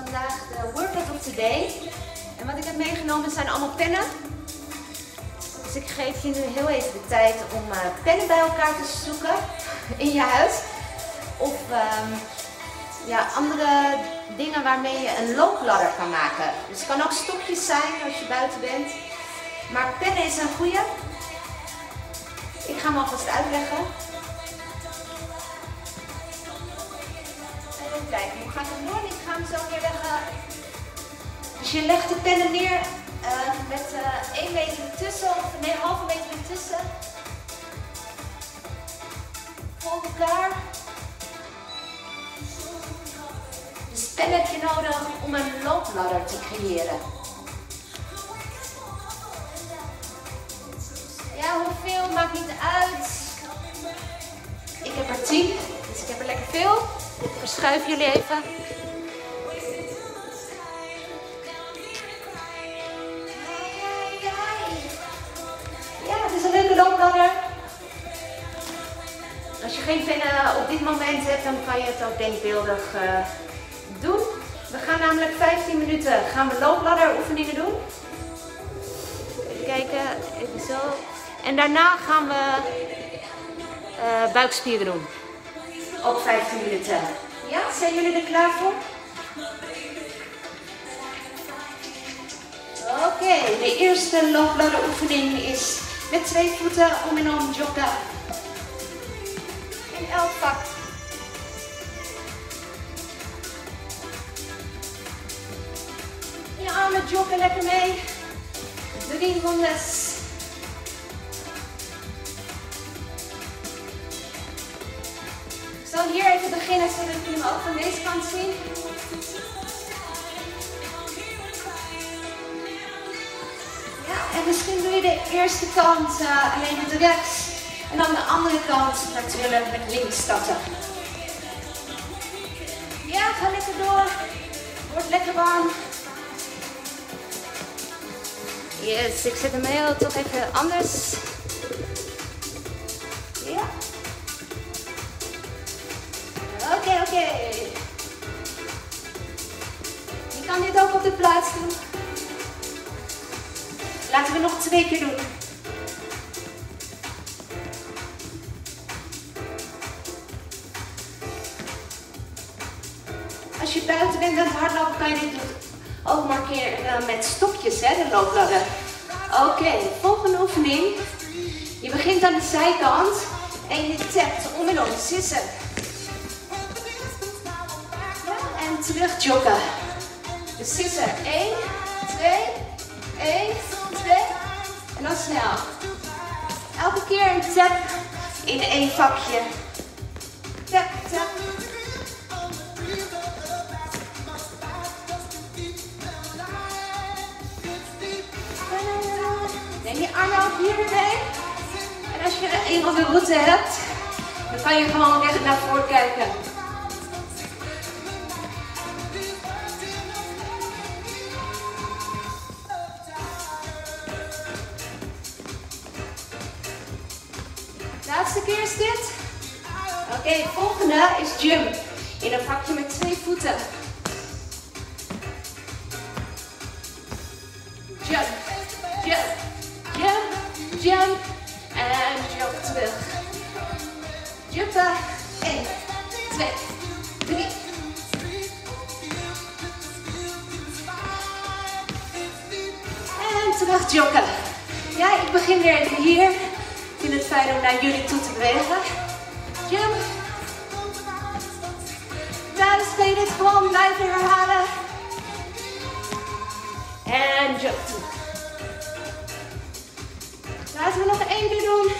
vandaag de workout of the day. En wat ik heb meegenomen zijn allemaal pennen. Dus ik geef je nu heel even de tijd om pennen bij elkaar te zoeken in je huis. Of ja, andere dingen waarmee je een loopladder kan maken. Dus het kan ook stokjes zijn als je buiten bent. Maar pennen is een goede. Ik ga hem alvast uitleggen. Even kijken, hoe gaat het doen? Ik ga hem zo neerleggen. Dus je legt de pennen neer met 1 meter ertussen, of nee, halve meter ertussen. Voor elkaar. Dus pen heb je nodig om een loopladder te creëren. Ja, hoeveel maakt niet uit. Ik heb er 10, dus ik heb er lekker veel. Ik verschuif jullie even. Ja, het is een leuke loopladder. Als je geen pennen op dit moment hebt, dan kan je het ook denkbeeldig doen. We gaan namelijk 15 minuten loopladderoefeningen doen. Even kijken, even zo. En daarna gaan we buikspieren doen. Ook 15 minuten. Ja, zijn jullie er klaar voor? Oké, de eerste loopladderoefening is met 2 voeten om en om joggen. In elk vak. Je armen joggen lekker mee. 3 rondes. Ik zal hier even beginnen zodat jullie hem ook van deze kant zien. Ja, en misschien doe je de eerste kant alleen met rechts. En dan de andere kant natuurlijk met links starten. Ja, ga lekker door. Wordt lekker warm. Yes, ik zet hem heel toch even anders. Ja. Oké. Je kan dit ook op de plaats doen. Laten we nog 2 keer doen. Als je buiten bent aan het hardlopen, kan je dit ook markeren met stokjes, hè, de loopladder. Oké, volgende oefening. Je begint aan de zijkant en je tapt om en om, sissen. Ja, en terug joggen. Dus sissen. 1, 2, 1, 2. En dan snel. Elke keer een tap in 1 vakje. Tap, tap. Neem je armen ook hier weer mee. En als je eenmaal de route hebt, dan kan je gewoon recht naar voren kijken. Laatste keer is dit. Oké, volgende is jump. In een vakje met 2 voeten. Jump, jump, jump, jump. En jump terug. Jumpen. 1, 2, 3. En terug joggen. Ja, ik begin weer hier. Ik vind het fijn om naar jullie toe te bewegen. Jump. Thuis kun je dit gewoon blijven herhalen. En jump terug. Laten we nog 1 keer doen.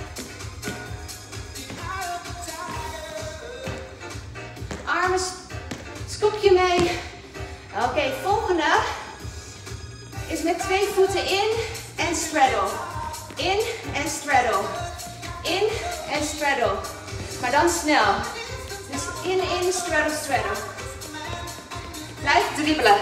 Armen scoop je mee. Oké, volgende is met 2 voeten in en straddle. In en straddle. In en straddle. Maar dan snel. Dus in, straddle, straddle. Blijf dribbelen.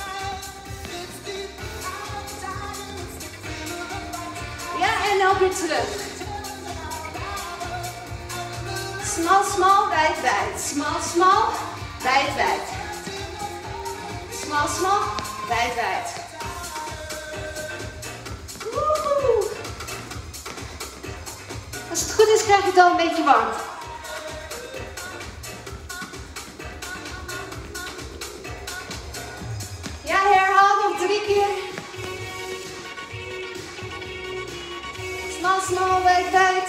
Ja, en ook weer terug. Small, small, wijd, wijd. Small, small, wijd, wijd. Small, small. Wijd, wijd. Woehoe. Als het goed is, krijg je het al een beetje warm. Ja, herhaal nog 3 keer. Small, small, wijd, wijd.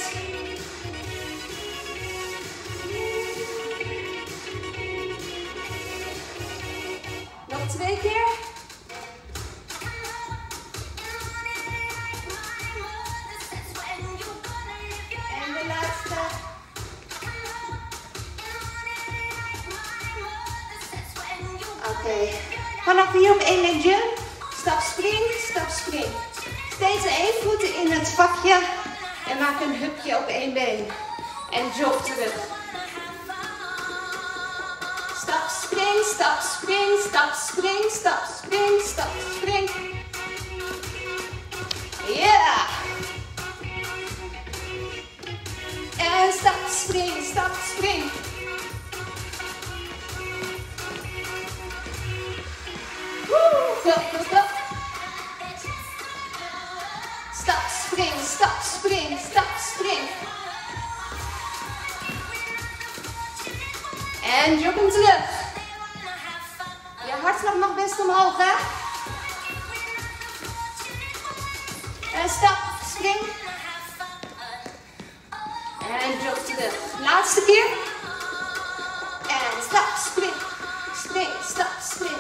Nog 2 keer. En de laatste. Oké. Vanaf hier op 1 been jump. Stap, spring, stap, spring. Steeds 1 voet in het vakje. En maak een hupje op 1 been. En jog terug. Stap, spring, stap, spring, stap, spring, stap, spring, stap, spring. Yeah! En stap, spring, stap, spring. Woe, go, go, go. Stap, spring, stap, spring, stap, spring. En jog hem terug. Je hartslag mag best omhoog, hè? En stap, spring. En jog terug. Laatste keer. En stap, spring. Spring, stap, spring.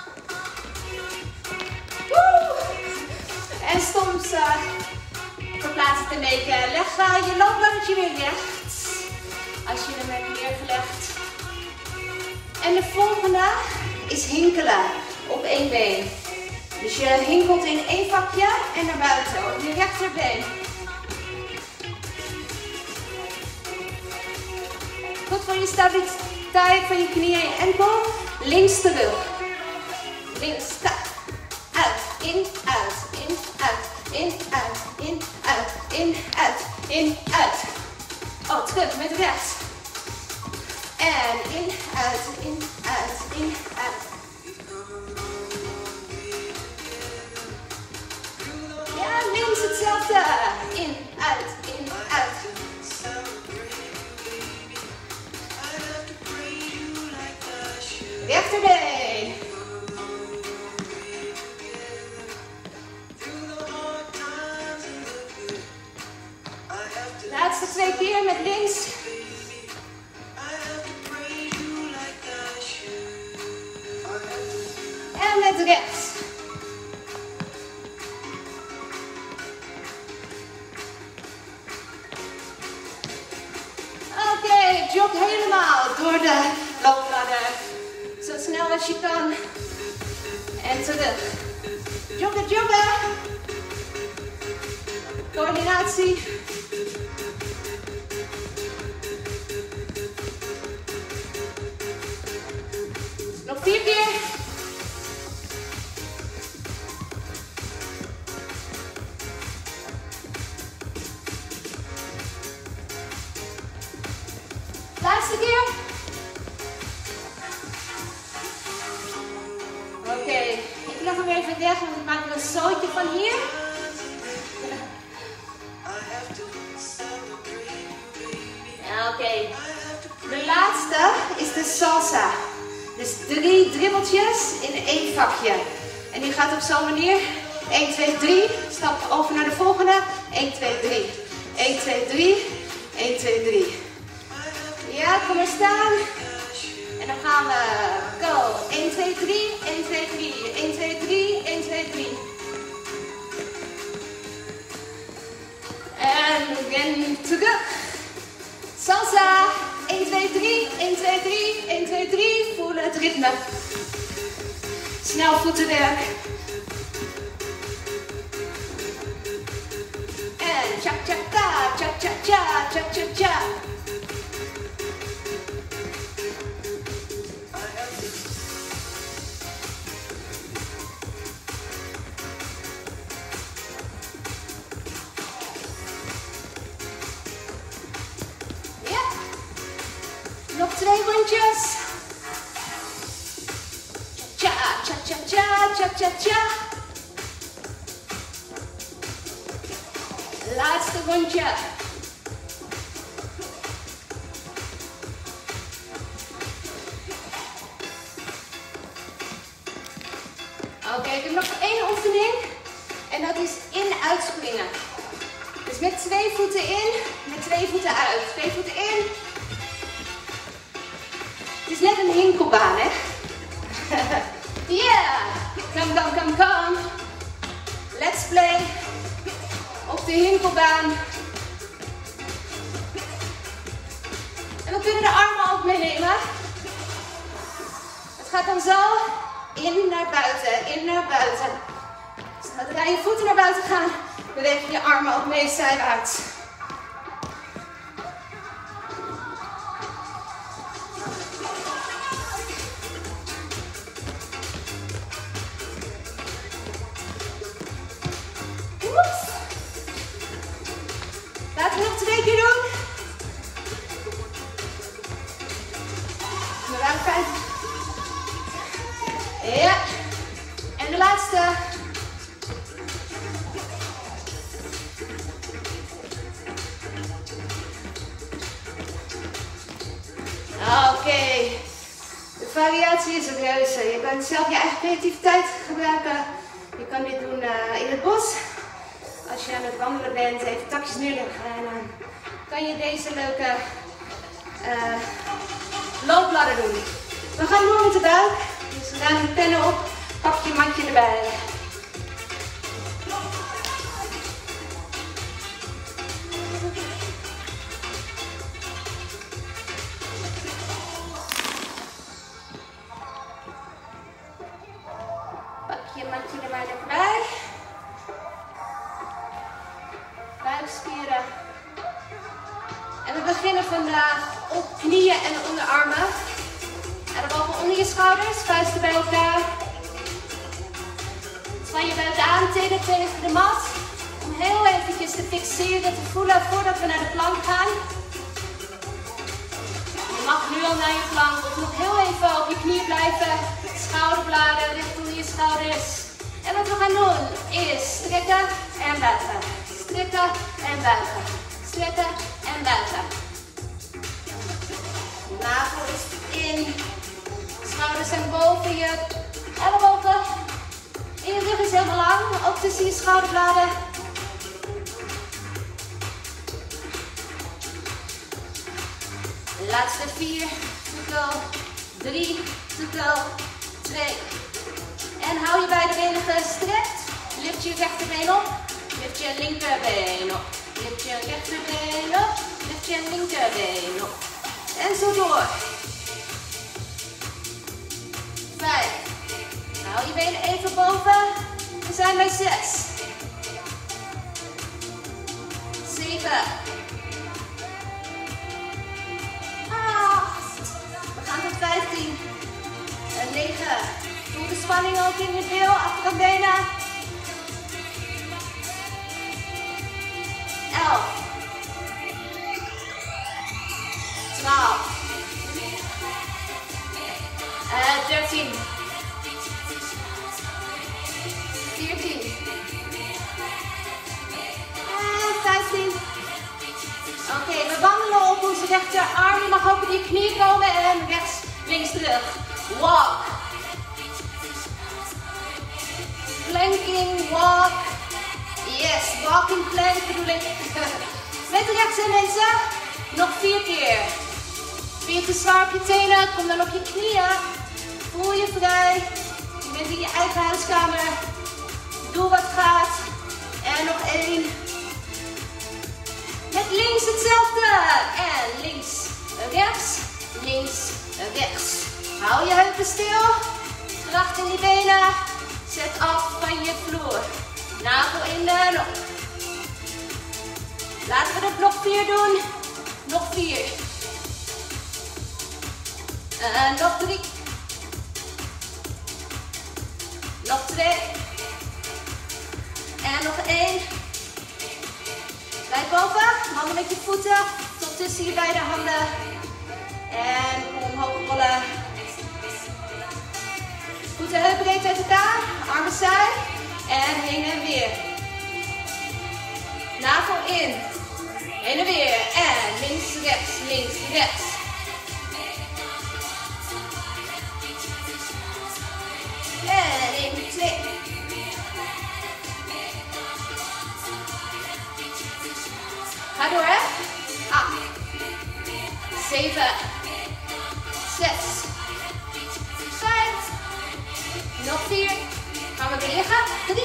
Woe! En soms verplaatst het een beetje. Leg je loopballetje weer recht. Als je hem hebt neergelegd. En de volgende is hinkelen op 1 been. Dus je hinkelt in 1 vakje en naar buiten op je rechterbeen. Goed voor je stabiliteit van je knieën en je enkel. Links terug. Links, stap. Uit, in, uit, in, uit, in, uit, in, uit, in, uit, in, uit. Oh, terug met rechts. En in, uit, in, uit, in, uit. Ja, links hetzelfde. In, uit, in, uit. Rechterbeen. Laatste 2 keer met links. En met rechts. Oké, jog helemaal door de loopladder. Zo snel als je kan. En terug. Joggen, joggen. Coördinatie. Nog 4 keer. Laatste keer. Oké, ik leg hem even weg, want ik maak er een zootje van hier. Ja, oké. De laatste is de salsa. Dus 3 dribbeltjes in 1 vakje. En die gaat op zo'n manier. 1, 2, 3. Stap over naar de volgende. 1, 2, 3. 1, 2, 3. 1, 2, 3. Ja, kom maar staan. En dan gaan we go. 1, 2, 3. 1, 2, 3. 1, 2, 3. 1, 2, 3. En again terug. Salsa. 1, 2, 3. 1, 2, 3. 1, 2, 3. Voel het ritme. Snel voetenwerk. En cha-cha-cha, cha-cha-cha, cha-cha-cha. Nog 2 rondjes. Cha, cha, cha, cha-cha-cha. Laatste rondje. Oké, ik heb nog één oefening. En dat is in-uitspringen. Dus met 2 voeten in, met 2 voeten uit. 2 voeten in. Het is net een hinkelbaan, hè? Yeah! Come, come, come, come. Let's play. Op de hinkelbaan. En we kunnen de armen ook meenemen. Het gaat dan zo. In naar buiten, in naar buiten. Zodra je voeten naar buiten gaan, beweeg je je armen ook mee zijwaarts. Oeps. Laten we nog 2 keer doen. We waren 5. Ja. En de laatste. Oké. De variatie is het reuze. Je kunt zelf je eigen creativiteit gebruiken. Je kan dit doen in het bos. Als je aan het wandelen bent, even takjes neerleggen. En dan kan je deze leuke loopladder doen. We gaan door met de buik. Dus we gaan de pennen op. Pak je matje erbij. Pak je matje er maar lekker bij. Buikspieren. En we beginnen vandaag op knieën en onderarmen. Ellebogen onder je schouders, vuisten bij elkaar. Span je buik aan, tenen tegen de mat. Om heel eventjes te fixeren, te voelen voordat we naar de plank gaan. Je mag nu al naar je plank of nog heel even op je knieën blijven. Schouderbladen recht onder je schouders. En wat we gaan doen is strekken en buigen. Strekken en buigen. Strekken en buigen. Navel is in. Schouders zijn boven je ellebogen. En je rug is helemaal lang, ook tussen je schouderbladen. Laatste 4, to go. 3, to go. 2. En hou je beide benen gestrekt. Lift je rechterbeen op. Lift je linkerbeen op. Lift je rechterbeen op. Lift je linkerbeen op. En zo door. 5. Hou je benen even boven. We zijn bij 6. 7. 8. We gaan tot 15. En 9. Voel de spanning ook in je bil, achter de benen. 11. 12. 13. 14. En 15. Oké, we wandelen op onze rechterarm. Je mag ook op je knie komen en rechts, links terug. Walk. Planking, walk. Yes, walking plank bedoel ik. Met de rechts mensen. Nog 4 keer. Vind je te zwaar op je tenen? Kom dan op je knieën. Voel je vrij. Je bent in je eigen huiskamer. Doe wat gaat. En nog 1. Met links hetzelfde. En links, rechts, links, rechts. Hou je heupen stil. Kracht in die benen. Zet af van je vloer. Navel in de nog. Laten we het nog 4 doen. Nog 4. En nog 3. Nog 2. En nog 1. Blijf boven. Handen met je voeten tot tussen je beide handen. En omhoog rollen. Voeten heupbreed uit elkaar. Armen heen en weer. Navel in. Heen en weer. En links, rechts. En 1, 2. Ga door, hè. 8, 7, 6, 5. Nog 4. Gaan we weer liggen. 3,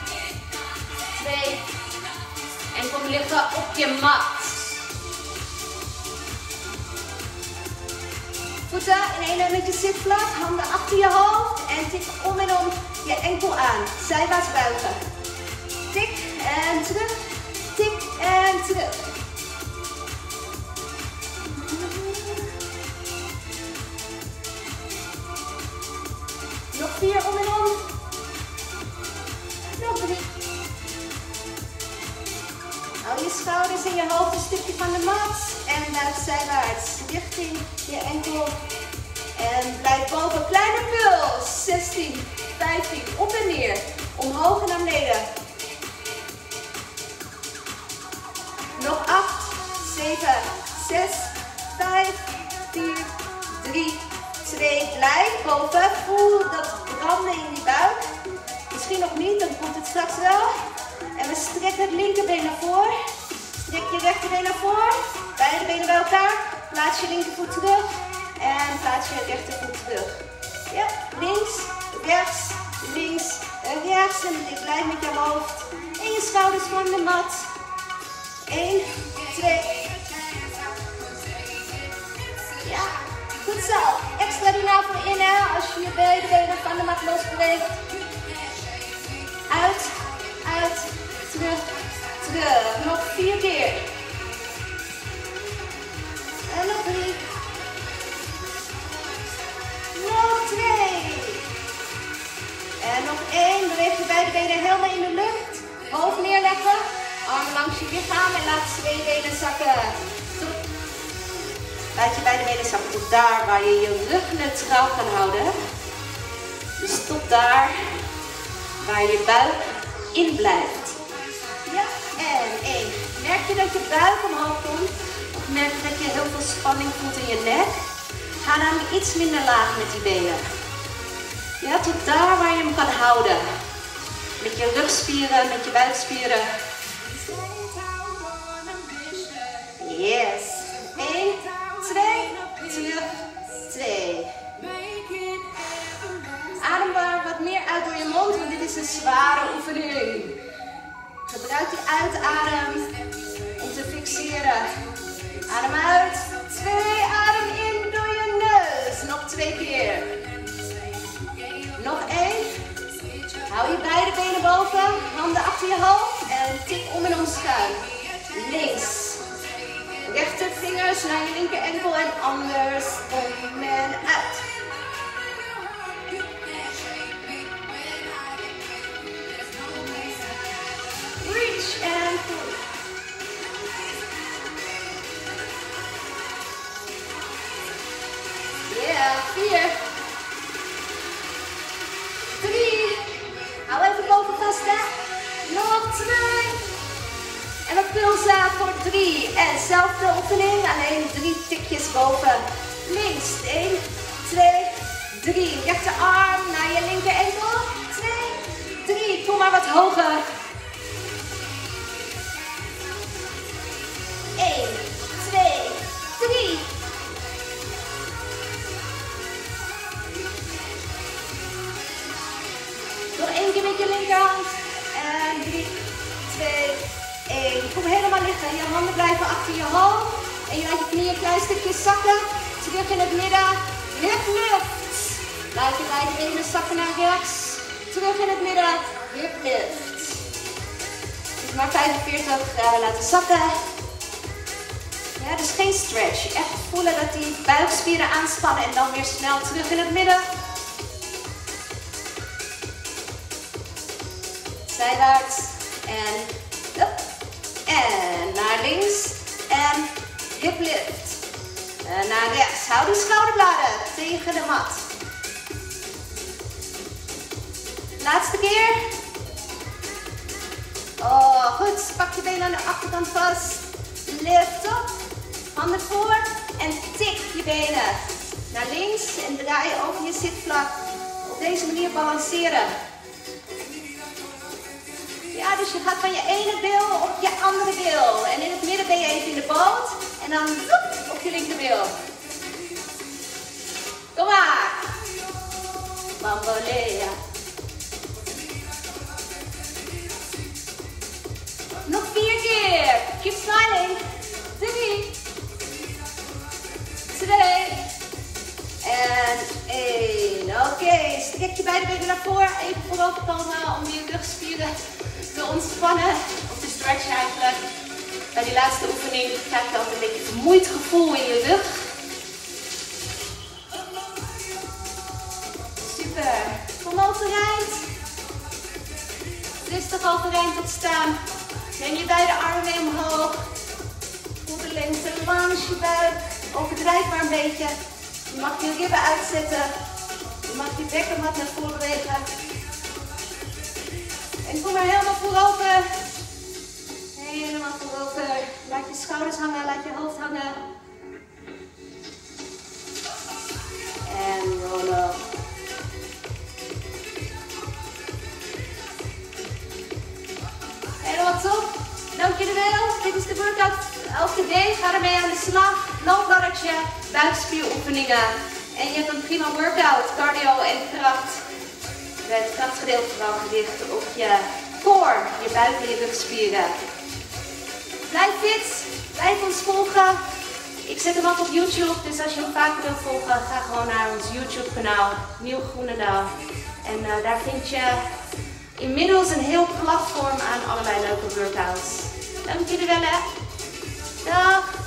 2. En kom liggen op je mat. Voeten in één met je zitvlak, handen achter je hoofd en tik om en om je enkel aan. Zijwaarts buigen. Tik en terug, tik en terug. Nog 4 om en om. Nog 3. Hou je schouders en je hoofd een stukje van de mat en buig zijwaarts richting je enkel. En blijf boven. Kleine puls. 16, 15, op en neer. Omhoog en naar beneden. Nog 8, 7, 6, 5, 4, 3, 2. Blijf boven. Voel dat branden in die buik. Misschien nog niet, dan komt het straks wel. En we strekken het linkerbeen naar voren. Strek je rechterbeen naar voren. Beide benen bij elkaar. Plaats je linkervoet terug. En plaats je rechtervoet terug. Ja, links, rechts, en ik blijf met je hoofd en je schouders van de mat. 1, 2. Ja, goed zo. Extra die navel in, hè, als je je beide benen van de mat losbreekt. Uit, terug. Nog 4 keer. En nog 3. Nog 2. En nog 1. Beweeg je beide benen helemaal in de lucht. Hoofd neerleggen. Armen langs je lichaam en laat 2 benen zakken. Laat je beide benen zakken tot daar waar je je rug neutraal kan houden. Dus tot daar waar je buik in blijft. Ja, en 1. Merk je dat je buik omhoog komt? Of merk je dat je heel veel spanning voelt in je nek? Ga dan iets minder laag met die benen. Ja, tot daar waar je hem kan houden. Met je rugspieren, met je buikspieren. Yes. 1, 2, terug, 2. Adem maar wat meer uit door je mond, want dit is een zware oefening. Gebruik die uitadem om te fixeren. Adem uit. 2, adem in door je neus. Nog 2 keer. Nog 1. Hou je beide benen boven. Handen achter je hoofd. En tik om en om schuin. Links. Rechtervingers naar je linker enkel en anders om en uit. Reach and pull. Yeah, 4. 3. Hou even boven vast, hè. Nog 2. En we pulsen voor 3. En zelfde oefening, alleen 3 tikjes boven. Links. 1, 2, 3. Rechterarm naar je linker enkel. 2, 3. Kom maar wat hoger. 1, 2, 3. Nog 1 keer met je linkerhand. En 3, 2, 1. Kom helemaal liggen. Je handen blijven achter je hoofd. En je laat je knieën een klein stukje zakken. Terug in het midden. Hip lift. Laat je beide benen zakken naar rechts. Terug in het midden. Hip lift. Dus maar 45 laten zakken. Ja, dus geen stretch. Echt voelen dat die buikspieren aanspannen en dan weer snel terug in het midden. Zijwaarts. En up. En naar links. En hip lift. En naar rechts. Hou die schouderbladen tegen de mat. Laatste keer. Oh, goed. Pak je benen aan de achterkant vast. Lift op. Handen voor. En tik je benen naar links. En draai je over je zitvlak. Op deze manier balanceren. Ja, dus je gaat van je ene bil op je andere bil. En in het midden ben je even in de boot. En dan zoep, op je linkerbil. Kom maar. Bambolea. Nog 4 keer. Keep smiling. 3. 2. En 1. Oké, strek je beide benen naar voren. Even voorover komen om je rugspieren te ontspannen. Of te stretchen eigenlijk. Bij die laatste oefening krijg je altijd een beetje vermoeid gevoel in je rug. Super. Kom overeind. Rustig overeind tot staan. Neem je beide armen mee omhoog. Voel de lengte langs je buik. Overdrijf maar een beetje. Je mag je ribben uitzetten. Je mag je bekken wat naar voren bewegen. En kom maar helemaal voorover. Helemaal voorover. Laat je schouders hangen, laat je hoofd hangen. En roll up. Helemaal top. Dank jullie wel. Dit is de workout of the day. Ga ermee aan de slag. Loopladdertje, buikspieroefeningen. En je hebt een prima workout, cardio en kracht. Het krachtgedeelte vooral gericht op je core, je buik en je rugspieren. Blijf fit, blijf ons volgen. Ik zet hem op YouTube, dus als je hem vaker wilt volgen, ga gewoon naar ons YouTube kanaal, Nieuw Groenendaal. En daar vind je inmiddels een heel platform aan allerlei leuke workouts. Dank jullie wel hè. Dag.